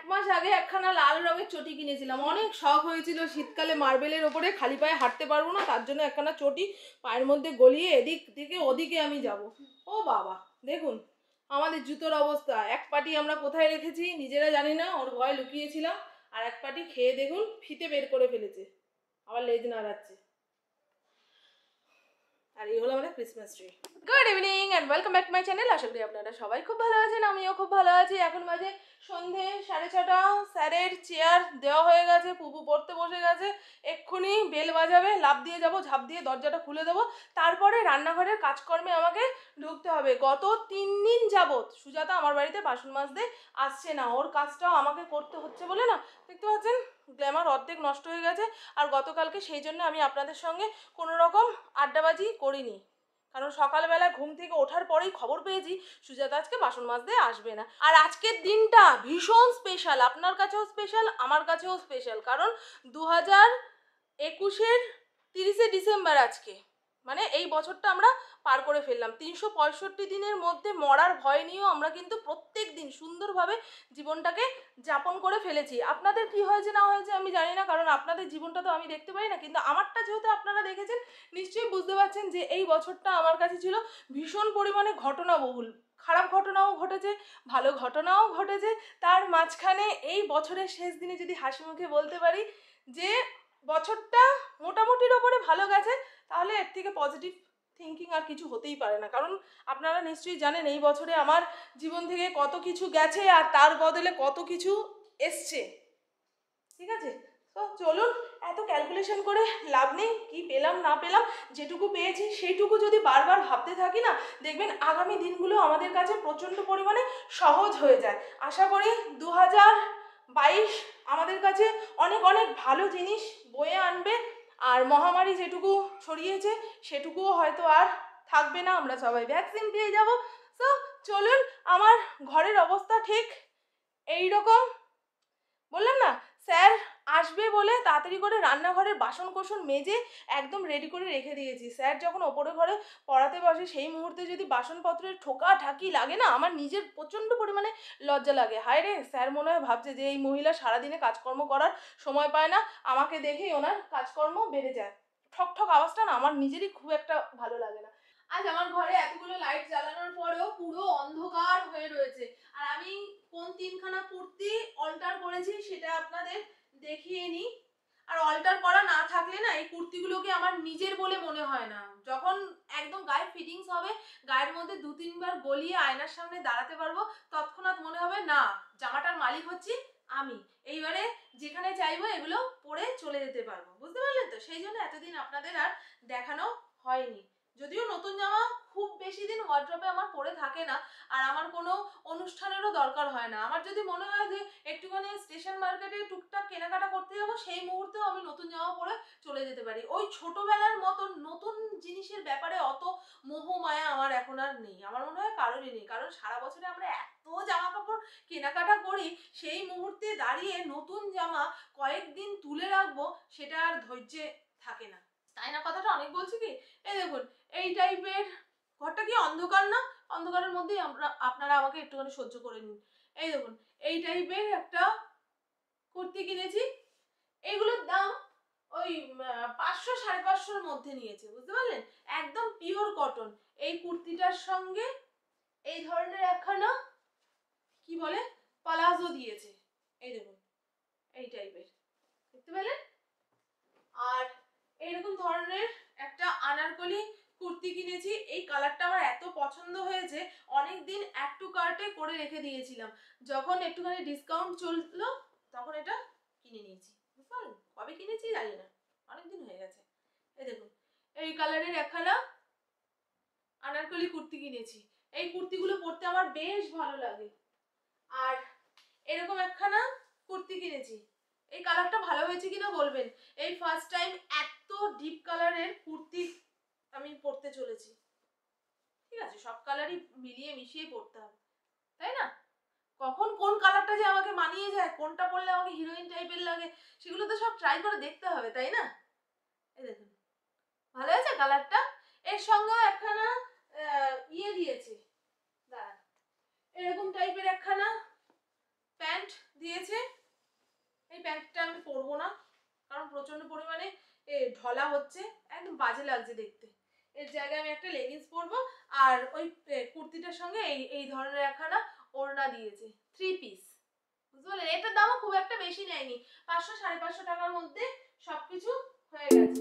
মাস আগে একখানা লাল রঙের চটি কিনেছিলাম, অনেক শখ হয়েছিল শীতকালে মার্বেলের ওপরে খালি পায়ে হাঁটতে পারবো না, তার জন্য একখানা চটি পায়ের মধ্যে গলিয়ে এদিক থেকে ওদিকে আমি যাব। ও বাবা, দেখুন আমাদের জুতোর অবস্থা। এক পাটি আমরা কোথায় রেখেছি নিজেরা জানি না, ওর ভয়ে লুকিয়েছিলাম, আর এক পাটি খেয়ে দেখুন ফিতে বের করে ফেলেছে, আবার লেজ নাড়াচ্ছে। আর এই হলো আমাদের Christmas tree. Good evening and welcome back to my channel. আশা করি আপনারা সবাই খুব ভালো আছেন, আমিও খুব ভালো আছি। এখন বাজে সন্ধে 6:30, স্যারের চেয়ার দেওয়া হয়ে গেছে, পুপু পড়তে বসে গেছে, এক্ষুনি বেল বাজাবে, লাফ দিয়ে যাব, ঝাঁপ দিয়ে দরজাটা খুলে দেবো, তারপরে রান্নাঘরের কাজকর্মে আমাকে ঢুকতে হবে। গত 3 দিন যাবৎ সুজাতা আমার বাড়িতে বাসন মাজতে আসছে না, ওর কাজটাও আমাকে করতে হচ্ছে বলে না, দেখতে পাচ্ছেন গ্ল্যামার অর্ধেক নষ্ট হয়ে গেছে। আর গতকালকে সেই জন্য আমি আপনাদের সঙ্গে কোনো রকম আড্ডাবাজি করিনি, কারণ সকালবেলা ঘুম থেকে ওঠার পরেই খবর পেয়েছি সুজাতা আজকে বাসন মাজতে আসবে না। আর আজকের দিনটা ভীষণ স্পেশাল, আপনার কাছেও স্পেশাল, আমার কাছেও স্পেশাল, কারণ 2021-এর 30শে ডিসেম্বর আজকে, মানে এই বছরটা আমরা পার করে ফেললাম। 365 দিনের মধ্যে মরার ভয় নিয়েও আমরা কিন্তু প্রত্যেক দিন সুন্দরভাবে জীবনটাকে যাপন করে ফেলেছি। আপনাদের কি হয়েছে না হয়েছে আমি জানি না, কারণ আপনাদের জীবনটা তো আমি দেখতে পাই না, কিন্তু আমারটা যেহেতু আপনারা দেখেছেন নিশ্চয়ই বুঝতে পারছেন যে এই বছরটা আমার কাছে ছিল ভীষণ পরিমাণে ঘটনাবহুল। খারাপ ঘটনাও ঘটেছে, ভালো ঘটনাও ঘটেছে, তার মাঝখানে এই বছরের শেষ দিনে যদি হাসি মুখে বলতে পারি যে বছরটা মোটামুটির ওপরে ভালো গেছে, তাহলে এর থেকে পজিটিভ থিঙ্কিং আর কিছু হতেই পারে না। কারণ আপনারা নিশ্চয়ই জানেন এই বছরে আমার জীবন থেকে কত কিছু গেছে আর তার বদলে কত কিছু এসছে, ঠিক আছে? তো চলুন, এত ক্যালকুলেশন করে লাভ নেই, কি পেলাম না পেলাম, যেটুকু পেয়েছি সেইটুকু যদি বারবার ভাবতে থাকি না, দেখবেন আগামী দিনগুলো আমাদের কাছে প্রচণ্ড পরিমাণে সহজ হয়ে যায়। আশা করি 2022 আমাদের কাছে অনেক অনেক ভালো জিনিস বয়ে আনবে, আর মহামারী যেটুকু ছড়িয়েছে সেটুকুও হয়তো আর থাকবে না, আমরা সবাই ভ্যাকসিন পেয়ে যাব। তো চলুন, আমার ঘরের অবস্থা ঠিক এই রকম। বললাম না, স্যার আসবে বলে তাড়াতাড়ি করে রান্নাঘরের বাসন কোসন মেজে একদম রেডি করে রেখে দিয়েছি। স্যার যখন ওপরে ঘরে পড়াতে বসে সেই মুহূর্তে যদি বাসনপত্রের ঠোকা ঠাকি লাগে না, আমার নিজের প্রচণ্ড পরিমাণে লজ্জা লাগে। হায় রে, স্যার মনে হয় ভাবছে যে এই মহিলা সারাদিনে কাজকর্ম করার সময় পায় না, আমাকে দেখেই ওনার কাজকর্ম বেড়ে যায়। ঠক ঠক আওয়াজটা না আমার নিজেরই খুব একটা ভালো লাগে না। আজ আমার ঘরে এতগুলো লাইট জ্বালানোর পরেও পুরো অন্ধকার হয়ে রয়েছে, আর আমি কোন 3খানা কুর্তি অল্টার করেছি সেটা আপনাদের দেখিয়ে নিই। আর অল্টার করা না থাকলে না এই কুর্তিগুলোকে আমার নিজের বলে মনে হয় না। যখন একদম গায়ে ফিটিংস হবে, গায়ের মধ্যে 2-3 বার গলিয়ে আয়নার সামনে দাঁড়াতে পারবো, তৎক্ষণাৎ মনে হবে না জামাটার মালিক হচ্ছি আমি, এইবারে যেখানে চাইবো এগুলো পরে চলে যেতে পারবো। বুঝতে পারলেন তো? সেই জন্য এতদিন আপনাদের আর দেখানো হয়নি। যদিও নতুন জামা খুব বেশি দিন ওয়ার্ড্রপে আমার পরে থাকে না, আর আমার কোনো অনুষ্ঠানেরও দরকার হয় না। আমার যদি মনে হয় যে একটুখানি স্টেশন মার্কেটে টুকটাক কেনাকাটা করতে যাবো, সেই মুহূর্তেও আমি নতুন জামা পরে চলে যেতে পারি। ওই ছোটবেলার মতন নতুন জিনিসের ব্যাপারে অত মোহ মায়া আমার এখন আর নেই, আমার মনে হয় কারোরই নেই। কারণ সারা বছরে আমরা এত জামা কাপড় কেনাকাটা করি, সেই মুহূর্তে দাঁড়িয়ে নতুন জামা কয়েকদিন তুলে রাখবো সেটা আর ধৈর্যে থাকে না, তাই না? কথাটা অনেক বলছি কি? এই দেখুন, এই টাইপের ঘরটা কি অন্ধকার না? অন্ধকারের মধ্যেই আপনারা আমাকে একটুখানি সহ্য করে নিন। এই দেখুন, এই টাইপের একটা কুর্তি কিনেছি, এইগুলোর দাম ওই 500-550-র মধ্যে নিয়েছে, বুঝতে পারলেন? একদম পিওর কটন। এই কুর্তিটার সঙ্গে এই ধরনের একখানা কি বলে পালাজো দিয়েছে, এই দেখুন এই টাইপের, দেখতে পেলেন? আর এইরকম ধরনের একটা আনারকলি কুর্তি কিনেছি। এই কালারটা আমার এত পছন্দ হয়েছে, অনেকদিন অ্যাড টু কার্টে করে রেখে দিয়েছিলাম, যখন একটুখানি ডিসকাউন্ট চললো তখন এটা কিনে নিয়েছি। বুঝলেন? কবে কিনেছি জানি না, অনেকদিন হয়ে গেছে। এই দেখুন, এই কালারের একখানা আনারকলি কুর্তি কিনেছি। এই কুর্তিগুলো পরতে আমার বেশ ভালো লাগে। আর এরকম একখানা কুর্তি কিনেছি, এই কালারটা ভালো হয়েছে কিনা বলবেন। এই ফার্স্ট টাইম এত ডিপ কালারের কুর্তি আমি পরতে চলেছি। ঠিক আছে, সব কালারই মিলিয়ে মিশিয়ে পরতে হবে, তাই না? কখন কোন কালারটা যে আমাকে মানিয়ে যায়, কোনটা পরলে আমাকে হিরোইন টাইপের লাগে, সেগুলো তো সব ট্রাই করে দেখতে হবে, তাই না? এই দেখুন, ভালো হয়েছে কালারটা। এর সঙ্গেও একখানা ইয়ে দিয়েছে, দাঁড়ান, এরকম টাইপের একখানা প্যান্ট প্যান্ট দিয়েছে, এই প্যান্টটা আমি পরবো না কারণ প্রচণ্ড পরিমাণে ঢলা হচ্ছে, একদম বাজে লাগছে দেখতে। এর জায়গায় আমি একটা লেগিংস পরবো আর ওই কুর্তিটার সঙ্গে এই ধরনের একখানা ওড়না দিয়েছে, 3 পিস, বুঝতে পারলেন? এটার দামও খুব একটা বেশি নেয়নি, 500-550 টাকার মধ্যে সবকিছু হয়ে গেছে।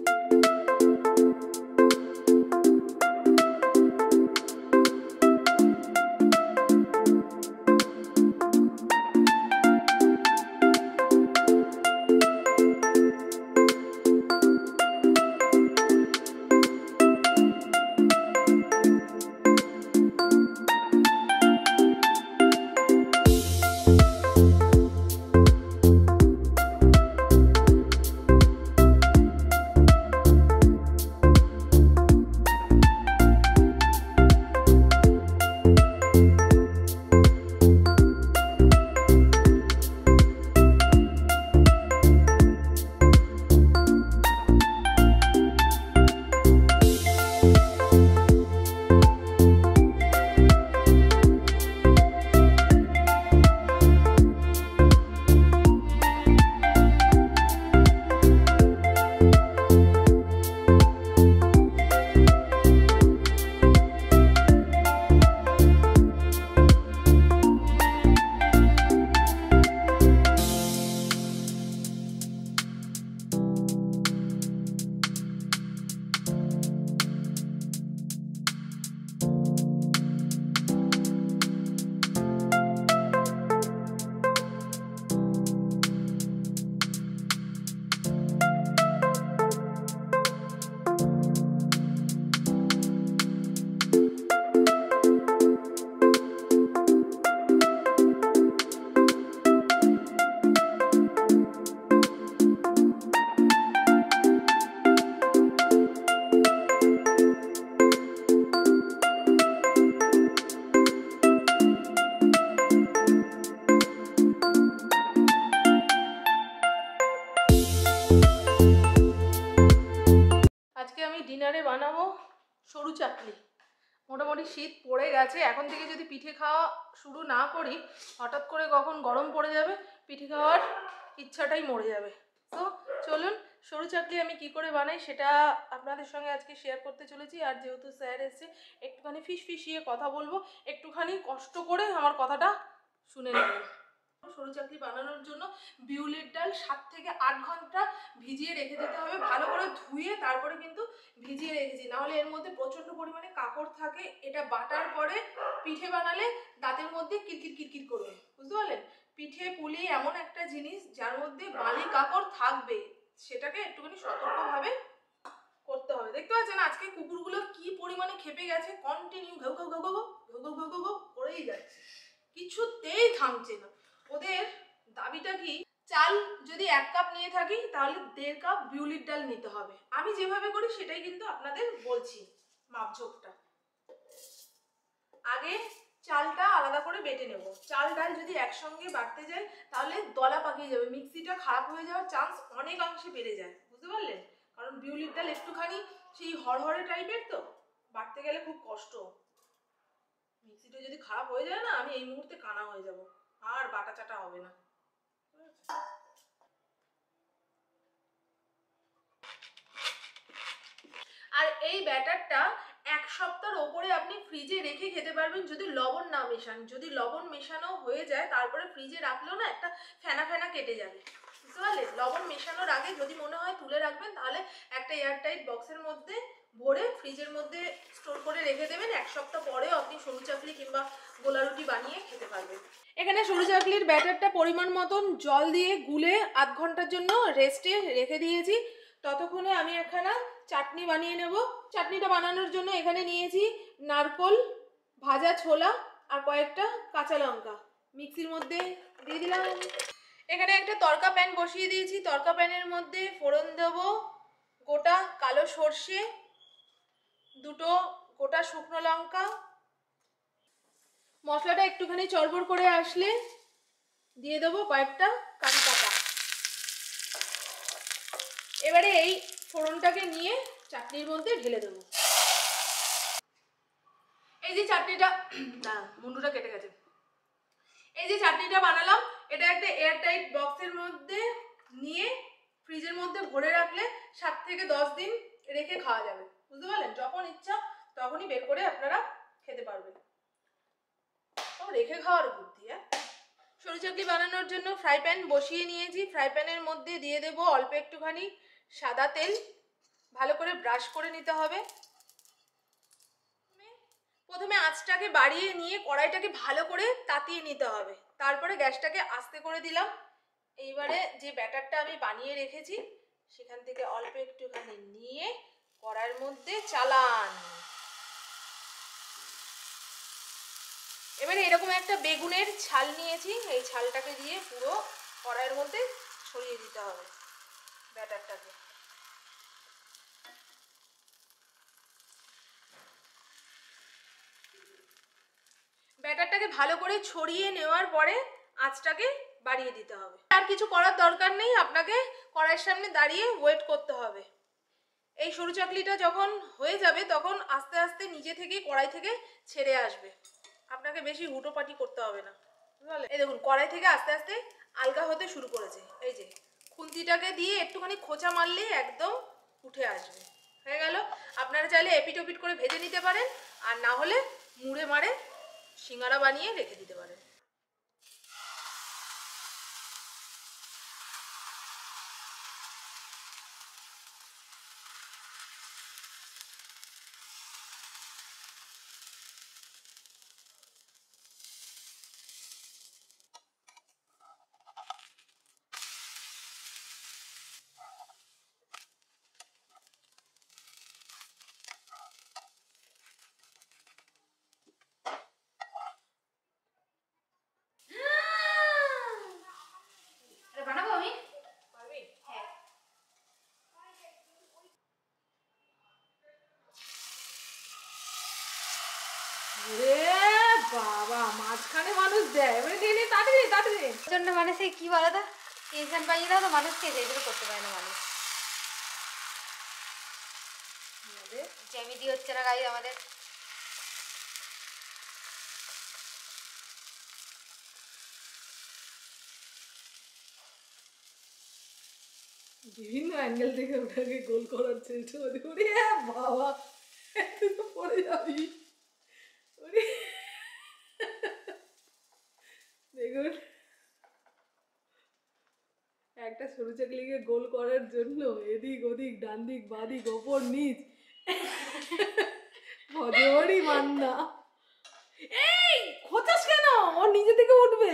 ডিনারে বানাবো সরু চাটনি। মোটামুটি শীত পড়ে গেছে, এখন থেকে যদি পিঠে খাওয়া শুরু না করি হঠাৎ করে কখন গরম পড়ে যাবে, পিঠে খাওয়ার ইচ্ছাটাই মরে যাবে। তো চলুন সরু চাটনি আমি কি করে বানাই সেটা আপনাদের সঙ্গে আজকে শেয়ার করতে চলেছি। আর যেহেতু স্যার এসছে একটুখানি ফিসফিসিয়ে কথা বলবো, একটুখানি কষ্ট করে আমার কথাটা শুনে নেবেন। সরু চাটনি বানানোর জন্য বিউলির ডাল 7 থেকে 8 ঘন্টা ভিজিয়ে রেখে দিতে হবে, ভালো করে ধুয়ে তারপরে কিন্তু ভিজিয়ে রেখেছি, নাহলে এর মধ্যে প্রচণ্ড পরিমাণে কাঁকড় থাকে। এটা বাটার পরে পিঠে বানালে দাঁতের মধ্যে কিরকির কিরকির করবে, বুঝতে পারলেন? পিঠে পুলি এমন একটা জিনিস যার মধ্যে বালি কাঁকড় থাকবে, সেটাকে একটুখানি সতর্কভাবে করতে হবে। দেখতে পাচ্ছেন আজকে কুকুরগুলো কি পরিমাণে খেপে গেছে, কন্টিনিউ ঘেউ ঘেউ ঘেউ ঘেউ ঘেউ ঘেউ ঘেউ ঘেউ ঘেউ করেই যাচ্ছে, কিছুতেই থামছে না। ওদের দাবিটা কি, চাল যদি 1 কাপ নিয়ে থাকি তাহলে 1.5 কাপ বিউলির ডাল নিতে হবে। আমি যেভাবে করি সেটাই কিন্তু আপনাদের বলছি মাপঝোপটা। আগে চালটা আলাদা করে বেটে নেব, চাল ডাল যদি একসঙ্গে বাটতে যায় তাহলে দলা পাকিয়ে যাবে, মিক্সিটা খারাপ হয়ে যাওয়ার চান্স অনেকাংশে বেড়ে যায়, বুঝতে পারলেন? কারণ বিউলির ডাল একটুখানি সেই হরহরে টাইপের, তো বাটতে গেলে খুব কষ্ট। মিক্সিটা যদি খারাপ হয়ে যায় না, আমি এই মুহূর্তে কানা হয়ে যাব, আর বাটা চাটা হবে না। আর এই ব্যাটারটা 1 সপ্তাহের ওপরে আপনি ফ্রিজে রেখে খেতে পারবেন যদি লবণ না মেশান। যদি লবণ মেশানো হয়ে যায় তারপরে ফ্রিজে রাখলেও না একটা ফেনা ফেনা কেটে যাবে, বুঝতে পারলেন? লবণ মেশানোর আগে যদি মনে হয় তুলে রাখবেন তাহলে একটা এয়ারটাইট বক্সের মধ্যে ভরে ফ্রিজের মধ্যে স্টোর করে রেখে দেবেন, 1 সপ্তাহ পরেও আপনি সরু চাকলি কিংবা গোলা রুটি বানিয়ে খেতে পারবেন। এখানে সরু চাকলির ব্যাটারটা পরিমাণ মতন জল দিয়ে গুলে 8 ঘন্টার জন্য রেস্টে রেখে দিয়েছি। ততক্ষণে আমি একখানা চাটনি বানিয়ে নেব। চাটনিটা বানানোর জন্য এখানে নিয়েছি নারকোল, ভাজা ছোলা আর কয়েকটা কাঁচা লঙ্কা, মিক্সির মধ্যে দিয়ে দিলাম। এখানে একটা তড়কা প্যান বসিয়ে দিয়েছি, তড়কা প্যানের মধ্যে ফোড়ন দেব গোটা কালো সর্ষে, 2টো গোটা শুকনো লঙ্কা। মশলাটা একটুখানি চড়বড় করে আসলে দিয়ে দেবো কয়েকটা কারি পাতা। এবারে এই ফোড়নটাকে নিয়ে চাটনির মধ্যে ঢেলে দেবো। এই যে চাটনিটা, মুন্ডুটা কেটে গেছে, এই যে চাটনিটা বানালাম এটা একটা এয়ারটাইট বক্সের মধ্যে নিয়ে ফ্রিজের মধ্যে ভরে রাখলে 7 থেকে 10 দিন রেখে খাওয়া যাবে, বুঝতে পারলেন? যখন ইচ্ছা তখনই বের করে আপনারা খেতে পারবেন। ও রেখে খাওয়ার বুদ্ধি। সরু চাকলি বানানোর জন্য ফ্রাই প্যান বসিয়ে নিয়েছি। ফ্রাই প্যানের মধ্যে দিয়ে দেবো অল্প একটুখানি সাদা তেল, ভালো করে ব্রাশ করে নিতে হবে। প্রথমে আঁচটাকে বাড়িয়ে নিয়ে কড়াইটাকে ভালো করে তাতিয়ে নিতে হবে, তারপরে গ্যাসটাকে আস্তে করে দিলাম। এইবারে যে ব্যাটারটা আমি বানিয়ে রেখেছি সেখান থেকে অল্প একটুখানি নিয়ে কড়াইয়ের মধ্যে চালান। এবারে এরকম একটা বেগুনের ছাল নিয়েছি, এই ছালটাকে দিয়ে পুরো কড়াইয়ের মধ্যে ছড়িয়ে দিতে হবে ব্যাটারটাকে। ব্যাটারটাকে ভালো করে ছড়িয়ে নেওয়ার পরে আঁচটাকে বাড়িয়ে দিতে হবে। আর কিছু করার দরকার নেই, আপনাকে কড়াইয়ের সামনে দাঁড়িয়ে ওয়েট করতে হবে। এই সরু চাকলিটা যখন হয়ে যাবে তখন আস্তে আস্তে নিজে থেকেই কড়াই থেকে ছেড়ে আসবে, আপনাকে বেশি হুটোপাটি করতে হবে না। এই দেখুন কড়াই থেকে আস্তে আস্তে আলগা হতে শুরু করেছে। এই যে খুন্তিটাকে দিয়ে একটুখানি খোঁচা মারলেই একদম উঠে আসবে। হয়ে গেল। আপনারা চাইলে এপিট ওপিট করে ভেজে নিতে পারেন, আর না হলে মুড়ে মারে সিঙ্গারা বানিয়ে রেখে দিতে পারেন। বানাবো আমি? পারবি? হ্যাঁ। বাবা মাঝখানে মানুষ দেয়, এবারে দিয়ে নে তাড়াতাড়ি তাড়াতাড়ি। জন্য মানে সেই কি বলো তো, টেনশন পাইয়ে দাও তো মানুষকে, যেগুলো করতে পারে না মানুষ। জ্যামিতি হচ্ছে না গাই আমাদের। বিভিন্ন অ্যাঙ্গেল থেকে ওটাকে গোল করার চেষ্টা করি। ওরে বাবা তুই তো পড়ে যাবি। ওরে দেখুন একটা সরু চাকলিকে গোল করার জন্য এদিক ওদিক ডান দিক বাদিক ওপর নিচ ভজবড়ি মান্না। এই খোঁচাস কেন? ও নিজে থেকে উঠবে।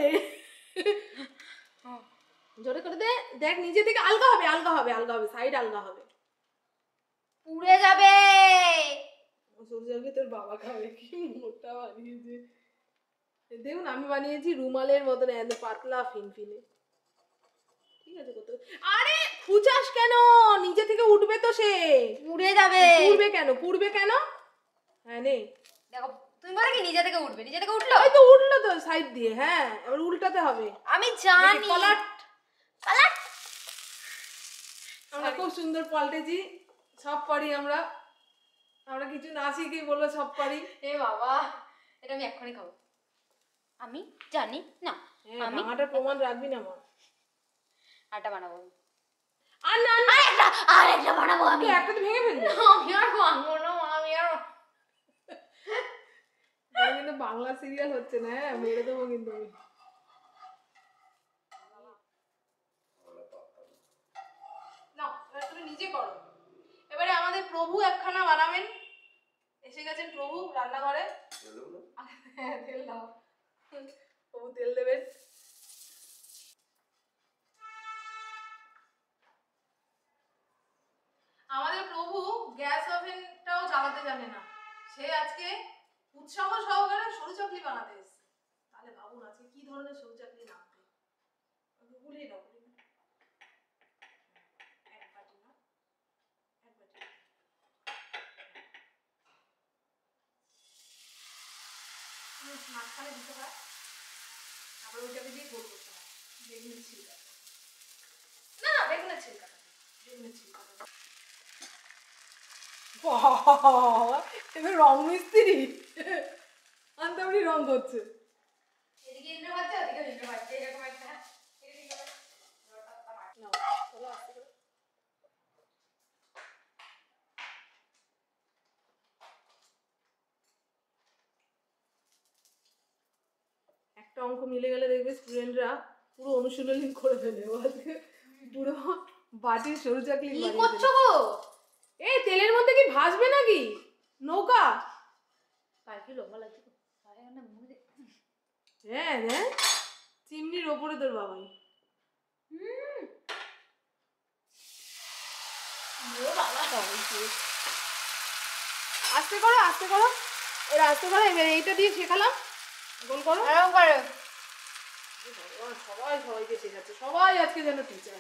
জোরে করে দে, দেখ নিজে থেকে আলগা হবে আলগা হবে আলগা হবে, সাইড আলগা হবে। পুড়ে যাবে। সরু চাকলি তোর বাবা খাবে, কি মোটা বানিয়েছে দেখুন। আমি বানিয়েছি রুমালের মতন একদম পাতলা ফিনফিনে। ঠিক আছে কত। আরে খুচাস কেন? নিজে থেকে উঠবে তো সে। পুড়ে যাবে। পুড়বে কেন? পুড়বে কেন? হ্যাঁ নেই দেখো তুমি বলে কি নিজে থেকে উঠবে, নিজে থেকে উঠলো। ওই তো উঠলো তো সাইড দিয়ে। হ্যাঁ এবার উল্টাতে হবে। আমি জানি। পালাট পালাট। আমরা খুব সুন্দর পাল্টেছি, সব পারি আমরা। আমরা কিছু না শিখেই বললো সব পারি। এ বাবা এটা আমি এক্ষুনি খাবো। আমি জানি না। আমি ভাঙাটার প্রমাণ রাখবি না মা। আটা বানাবো আর না আরেকটা বানাবো আমি। একটা তো ভেঙে ফেলবি। আমি আর ভাঙবো না, আমি আর কিন্তু বাংলা সিরিয়াল হচ্ছে না। হ্যাঁ মেরে দেবো কিন্তু আমি। না এবার তুমি নিজে করো। এবারে আমাদের প্রভু একখানা বানাবেন। এসে গেছেন প্রভু রান্নাঘরে। হ্যাঁ তেল দাও, প্রভু তেল দেবেন। আমাদের প্রভু গ্যাস ওভেনটাও জ্বালাতে জানে না, সে আজকে উৎসাহ সহকারে সরু চাকলি বানাতে এসেছে। তাহলে ভাবুন আজকে কি ধরনের সরু চাকলি নামবে। গুলিয়ে দাও, এক বাটি না এক বাটি। মাঝখানে দিতে হয়, তারপরে ওইটাকে দিয়ে গোল করতে হয়। বেগুনের ছিলকা, না না বেগুনের ছিলকাটা, বেগুনের ছিলকাটা। এবার রং মিস্ত্রি আনতে রং করছে। এদিকে ইন্দ্র বাচ্চা, ওদিকে ইন্দ্র বাচ্চা, এরকম একটা অঙ্ক মিলে গেলে দেখবে স্টুডেন্টরা পুরো অনুশীলনী করে ফেলে। ও আজকে পুরো বাটির সরু চাকলি কি করছো গো? এই তেলের মধ্যে কি ভাসবে নাকি নৌকা? পায়ে কি লম্বা লাগছে তো, পায়ে না মুড়ে। হ্যাঁ হ্যাঁ, চিমনির ওপরে তোর বাবাই। আস্তে করো আস্তে করো, এর আস্তে করো। এবার এইটা দিয়ে শেখালাম, গোল করো। এরকম করে সবাই সবাইকে শেখাচ্ছে, সবাই আজকে যেন টিচার।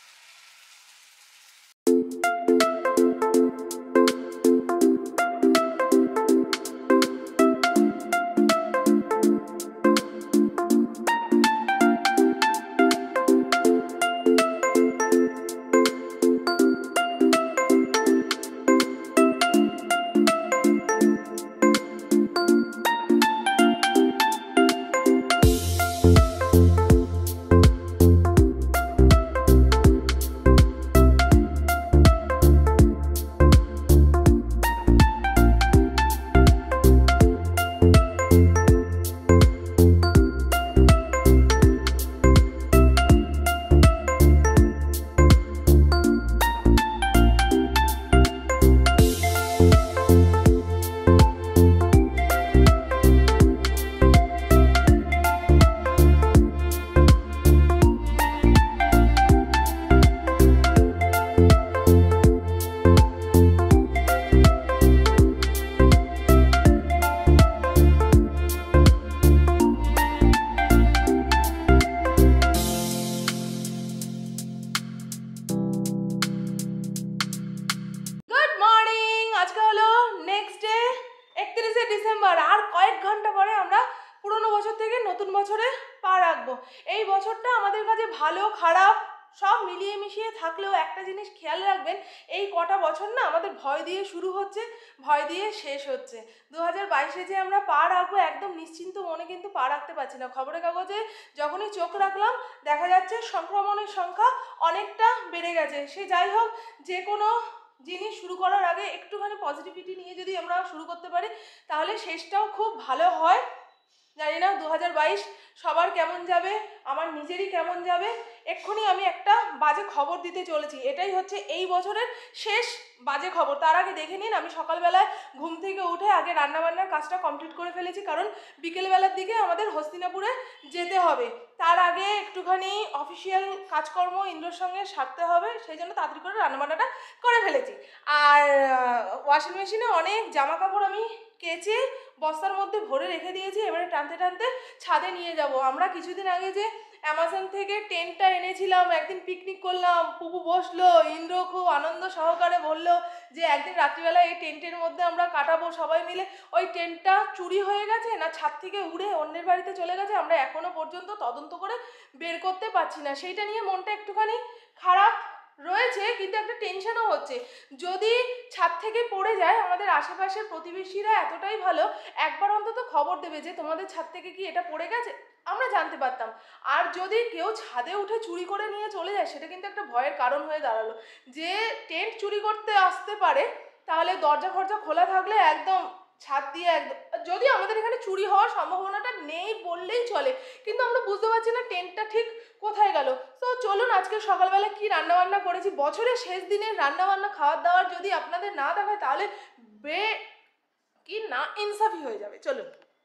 ডিসেম্বর, আর কয়েক ঘন্টা পরে আমরা পুরনো বছর থেকে নতুন বছরে পা রাখবো। এই বছরটা আমাদের কাছে ভালো খারাপ সব মিলিয়ে মিশিয়ে থাকলেও একটা জিনিস খেয়াল রাখবেন, এই কটা বছর না আমাদের ভয় দিয়ে শুরু হচ্ছে, ভয় দিয়ে শেষ হচ্ছে। 2022-এ যে আমরা পা রাখবো একদম নিশ্চিন্ত মনে কিন্তু পা রাখতে পারছি না। খবরের কাগজে যখনই চোখ রাখলাম দেখা যাচ্ছে সংক্রমণের সংখ্যা অনেকটা বেড়ে গেছে। সে যাই হোক, যে কোনো জিনিস শুরু করার আগে একটুখানি পজিটিভিটি নিয়ে যদি আমরা শুরু করতে পারি তাহলে শেষটাও খুব ভালো হয়। জানি না 2022 সবার কেমন যাবে, আমার নিজেরই কেমন যাবে। এক্ষুনি আমি একটা বাজে খবর দিতে চলেছি, এটাই হচ্ছে এই বছরের শেষ বাজে খবর। তার আগে দেখে নিন, আমি সকালবেলায় ঘুম থেকে উঠে আগে রান্নাবান্নার কাজটা কমপ্লিট করে ফেলেছি, কারণ বিকেলবেলার দিকে আমাদের হস্তিনাপুরে যেতে হবে। তার আগে একটুখানি অফিসিয়াল কাজকর্ম ইন্দ্রর সঙ্গে সারতে হবে, সেই জন্য তাড়াতাড়ি করে রান্নাবান্নাটা করে ফেলেছি। আর ওয়াশিং মেশিনে অনেক জামা কাপড় আমি কেচে বস্তার মধ্যে ভরে রেখে দিয়েছি, এবারে টানতে টানতে ছাদে নিয়ে যাব। আমরা কিছুদিন আগে যে অ্যামাজন থেকে টেন্টটা এনেছিলাম, একদিন পিকনিক করলাম, পুপু বসলো, ইন্দ্র খুব আনন্দ সহকারে বললো যে একদিন রাত্রিবেলা এই টেন্টের মধ্যে আমরা কাটাবো সবাই মিলে। ওই টেন্টটা চুরি হয়ে গেছে না ছাদ থেকে উড়ে অন্যের বাড়িতে চলে গেছে, আমরা এখনো পর্যন্ত তদন্ত করে বের করতে পারছি না। সেইটা নিয়ে মনটা একটুখানি খারাপ রয়েছে, কিন্তু একটা টেনশনও হচ্ছে। যদি ছাদ থেকে পড়ে যায়, আমাদের আশেপাশের প্রতিবেশীরা এতটাই ভালো, একবার অন্তত খবর দেবে যে তোমাদের ছাদ থেকে কি এটা পড়ে গেছে, আমরা জানতে পারতাম। আর যদি কেউ ছাদে উঠে চুরি করে নিয়ে চলে যায়, সেটা কিন্তু একটা ভয়ের কারণ হয়ে দাঁড়ালো। যে টেন্ট চুরি করতে আসতে পারে, তাহলে দরজা ফরজা খোলা থাকলে একদম ছাদ দিয়ে একদম, যদি আমাদের এখানে চুরি হওয়ার সম্ভাবনাটা নেই বললেই চলে, কিন্তু আমরা বুঝতে পারছি না টেন্টটা ঠিক কোথায় গেল। তো চলুন আজকে সকালবেলা কি রান্নাবান্না করেছি, বছরের শেষ দিনের রান্নাবান্না খাওয়ার দাওয়ার যদি আপনাদের না দেখায় তাহলে কি না ইনসাফি হয়ে যাবে। চলুন,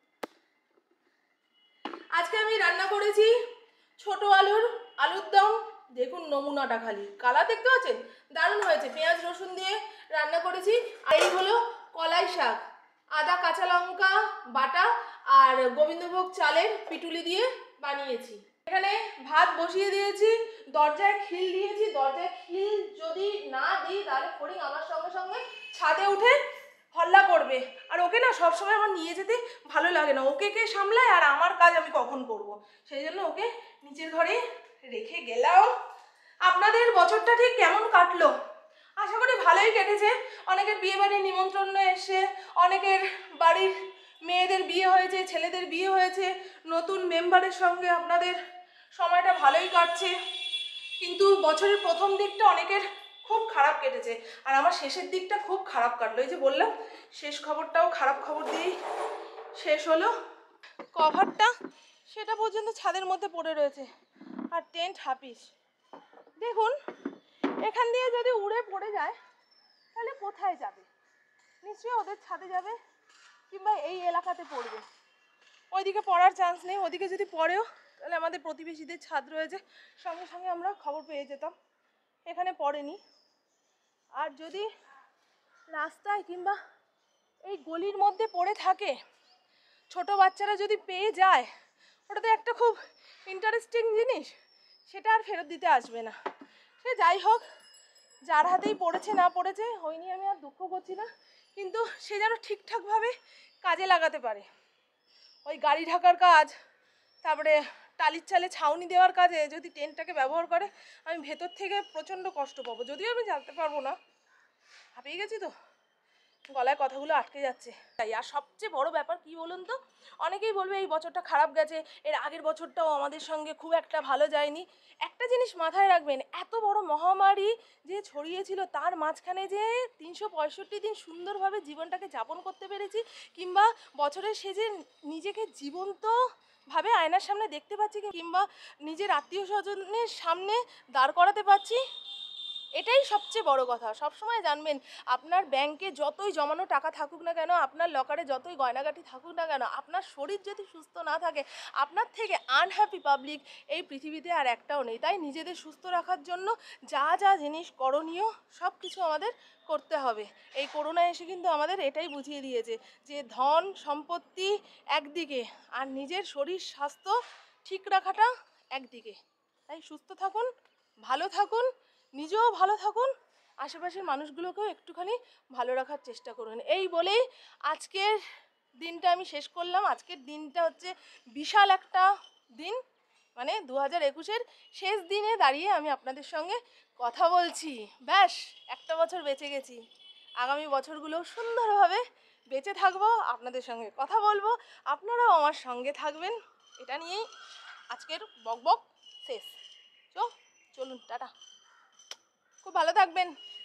আজকে আমি রান্না করেছি ছোট আলুর দম। দেখুন নমুনাটা, খালি কালার দেখতে পাচ্ছেন, দারুণ হয়েছে। পেঁয়াজ রসুন দিয়ে রান্না করেছি। আর এই হলো কলাই শাক, আদা কাঁচা লঙ্কা বাটা আর গোবিন্দভোগ চালের পিটুলি দিয়ে বানিয়েছি। এখানে ভাত বসিয়ে দিয়েছি, দরজায় খিল দিয়েছি। দরজায় খিল যদি না দিই তাহলে ফড়িং আমার সঙ্গে সঙ্গে ছাদে উঠে হল্লা করবে, আর ওকে না সবসময় আমার নিয়ে যেতে ভালো লাগে না। ওকে কে সামলায় আর আমার কাজ আমি কখন করব, সেই জন্য ওকে নিচের ঘরে রেখে গেলাম। আপনাদের বছরটা ঠিক কেমন কাটলো? আশা করি ভালোই কেটেছে। অনেকের বিয়ে বাড়ির নিমন্ত্রণ এসে, অনেকের বাড়ির মেয়েদের বিয়ে হয়েছে, ছেলেদের বিয়ে হয়েছে, নতুন মেম্বারের সঙ্গে আপনাদের সময়টা ভালোই কাটছে। কিন্তু বছরের প্রথম দিকটা অনেকের খুব খারাপ কেটেছে, আর আমার শেষের দিকটা খুব খারাপ কাটলো। এই যে বললাম, শেষ খবরটাও খারাপ খবর দিয়েই শেষ হলো। কভারটা সেটা পর্যন্ত ছাদের মধ্যে পড়ে রয়েছে, আর টেন্ট হাফিস। দেখুন, এখান দিয়ে যদি উড়ে পড়ে যায় তাহলে কোথায় যাবে? নিশ্চয়ই ওদের ছাদে যাবে, কিংবা এই এলাকাতে পড়বে। ওইদিকে পড়ার চান্স নেই। ওদিকে যদি পড়েও তাহলে আমাদের প্রতিবেশীদের ছাদ রয়েছে, সঙ্গে সঙ্গে আমরা খবর পেয়ে যেতাম। এখানে পড়েনি। আর যদি রাস্তায় কিংবা এই গলির মধ্যে পড়ে থাকে, ছোট বাচ্চারা যদি পেয়ে যায়, ওটা তো একটা খুব ইন্টারেস্টিং জিনিস, সেটা আর ফেরত দিতে আসবে না। সে যাই হোক, যার হাতেই পড়েছে না পড়েছে ওই নিয়ে আমি আর দুঃখ করছি না, কিন্তু সে যেন ঠিকঠাকভাবে কাজে লাগাতে পারে। ওই গাড়ি ঢাকার কাজ, তারপরে টালির চালে ছাউনি দেওয়ার কাজে যদি টেন্টটাকে ব্যবহার করে, আমি ভেতর থেকে প্রচণ্ড কষ্ট পাবো। যদিও আমি জানতে পারবো না, হাঁপিয়ে গেছি তো, গলায় কথাগুলো আটকে যাচ্ছে তাই। আর সবচেয়ে বড় ব্যাপার কি বলুন তো, অনেকেই বলবে এই বছরটা খারাপ গেছে, এর আগের বছরটাও আমাদের সঙ্গে খুব একটা ভালো যায়নি। একটা জিনিস মাথায় রাখবেন, এত বড় মহামারী যে ছড়িয়েছিল, তার মাঝখানে যে 365 দিন সুন্দরভাবে জীবনটাকে যাপন করতে পেরেছি, কিংবা বছরের শেষে নিজেকে জীবন্ত ভাবে আয়নার সামনে দেখতে পাচ্ছি, কিংবা নিজের আত্মীয় স্বজনের সামনে দাঁড় করাতে পারছি, এটাই সবচেয়ে বড় কথা। সবসময় জানবেন, আপনার ব্যাংকে যতই জমানো টাকা থাকুক না কেন, আপনার লকারে যতই গয়নাগাটি থাকুক না কেন, আপনার শরীর যদি সুস্থ না থাকে, আপনার থেকে আনহ্যাপি পাবলিক এই পৃথিবীতে আর একটাও নেই। তাই নিজেদের সুস্থ রাখার জন্য যা যা জিনিস করণীয় সব কিছু আমাদের করতে হবে। এই করোনা এসে কিন্তু আমাদের এটাই বুঝিয়ে দিয়েছে যে ধন সম্পত্তি একদিকে, আর নিজের শরীর স্বাস্থ্য ঠিক রাখাটা একদিকে। তাই সুস্থ থাকুন, ভালো থাকুন, নিজেও ভালো থাকুন, আশেপাশের মানুষগুলোকেও একটুখানি ভালো রাখার চেষ্টা করুন। এই বলেই আজকের দিনটা আমি শেষ করলাম। আজকের দিনটা হচ্ছে বিশাল একটা দিন, মানে 2021-এর শেষ দিনে দাঁড়িয়ে আমি আপনাদের সঙ্গে কথা বলছি। ব্যাস, একটা বছর বেঁচে গেছি। আগামী বছরগুলো সুন্দরভাবে বেঁচে থাকবো, আপনাদের সঙ্গে কথা বলবো, আপনারাও আমার সঙ্গে থাকবেন। এটা নিয়েই আজকের বকবক শেষ। চলুন, টাটা। খুব ভালো থাকবেন।